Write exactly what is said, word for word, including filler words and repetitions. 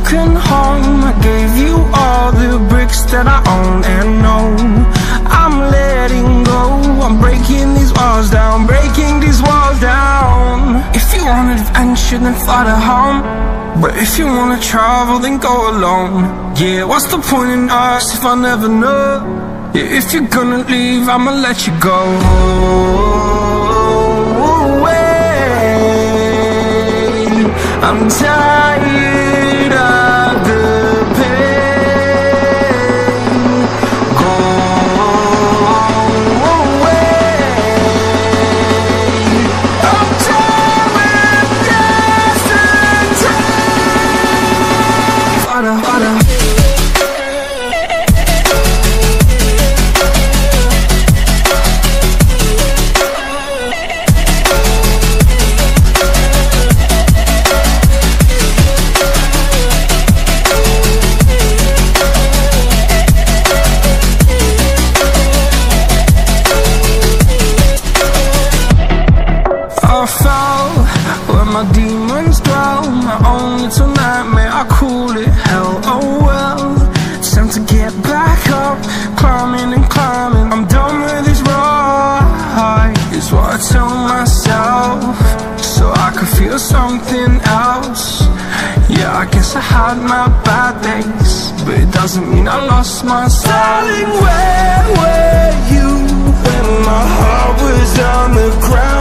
broken home. I gave you all the bricks that I own and know. I'm letting go, I'm breaking these walls down, breaking these walls down. If you want adventure, then fly to home. But if you wanna travel, then go alone. Yeah, what's the point in us if I never know? Yeah, if you're gonna leave, I'ma let you go. I'm tired of the pain. Go away. I'm tired of yesterday. Fada, fada. I fell where my demons dwell, my own little nightmare, I call it hell. Oh well, it's time to get back up, climbing and climbing. I'm done with this ride, is what I tell myself, so I could feel something else. Yeah, I guess I had my bad days, but it doesn't mean I lost my style. Darling, where were you when my heart was on the ground?